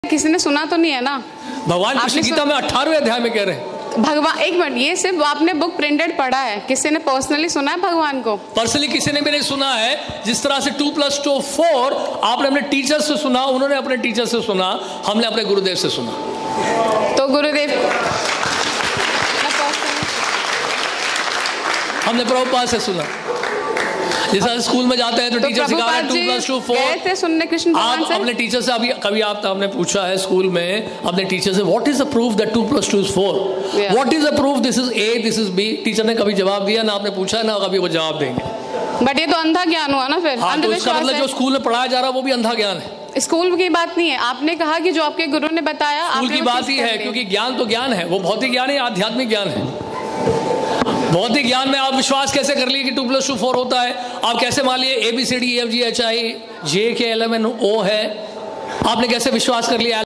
किसी ने सुना तो नहीं है ना? भगवान कृष्ण गीता में 18वें अध्याय में कह रहे हैं। भगवान, एक मिनट, ये सिर्फ आपने बुक प्रिंटेड पढ़ा है, किसी ने पर्सनली सुना है भगवान को? पर्सनली किसी ने भी नहीं सुना है। जिस तरह से 2 + 2 4 आपने अपने टीचर से सुना, उन्होंने अपने टीचर से सुना, हमने अपने गुरुदेव से सुना। तो गुरुदेव हमने प्रभुपाद से सुना। जैसे स्कूल में जाते हैं तो टीचर सिखा रहे हैं 2 + 2 4। गए थे सुनने कृष्ण भगवान से? आप अपने टीचर से कभी आपने पूछा है स्कूल में अपने टीचर से what is the proof that 2 + 2 = 4? What is the proof this is A this is B? Teacher ने कभी जवाब दिया ना, आपने पूछा ना कभी वो जवाब देंगे। बट ये तो अंधा ज्ञान हुआ ना फिर। हाँ, तो इसका मतलब जो स्कूल में पढ़ाया जा रहा है वो भी अंधा ज्ञान है। स्कूल की बात नहीं है, आपने कहा कि जो आपके गुरु ने बताया स्कूल की बात ही है, क्योंकि ज्ञान तो ज्ञान है, वो भौतिक ज्ञान है, आध्यात्मिक ज्ञान है। भौतिक ज्ञान में आप विश्वास कैसे कर लिए कि 2 + 2 4 होता है? आप कैसे मान लिए ABCD EFG HI JK LMNO है? आपने कैसे विश्वास कर लिया